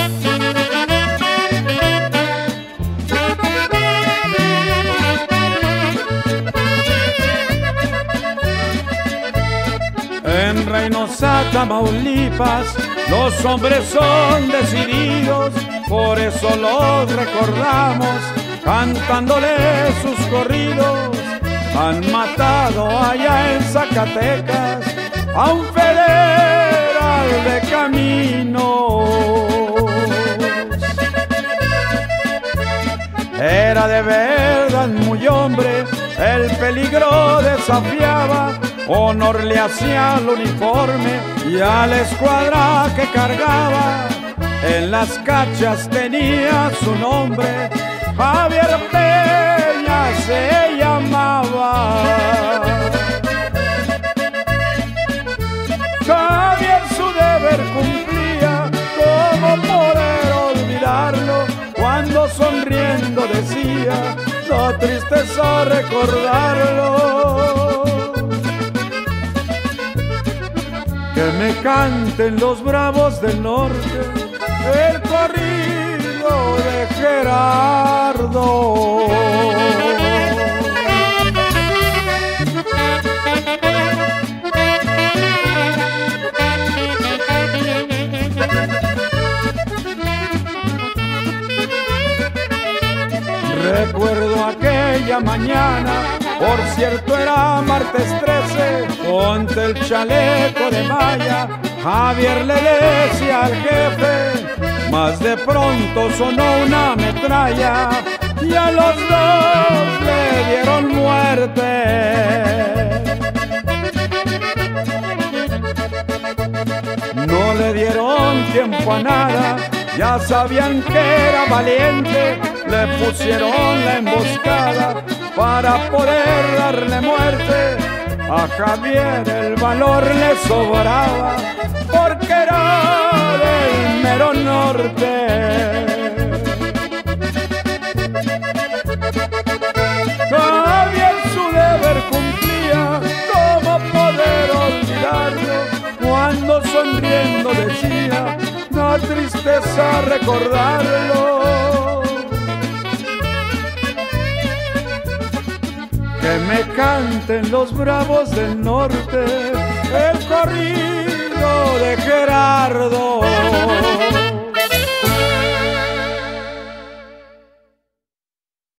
En Reynosa, Tamaulipas, los hombres son decididos, por eso los recordamos, cantándoles sus corridos. Han matado allá en Zacatecas a un federal de Caminos. Era de verdad muy hombre, el peligro desafiaba, honor le hacía al uniforme y a la escuadra que cargaba. En las cachas tenía su nombre, Javier Peña se llamaba. Javier su deber cumplía, ¿cómo poder olvidarlo? Cuando sonriendo decía, da tristeza recordarlo. Que me canten los bravos del norte el corrido de Gerardo. Recuerdo aquella mañana, por cierto era martes 13, ponte el chaleco de malla, Javier le decía al jefe, mas de pronto sonó una metralla y a los dos le dieron muerte. No le dieron tiempo a nada, ya sabían que era valiente, le pusieron la emboscada para poder darle muerte. A Javier el valor le sobraba, porque era del mero norte. Javier su deber cumplía, ¿cómo poder olvidarlo? Cuando sonriendo decía, da tristeza recordarlo. Que me canten los bravos del norte el corrido de Gerardo.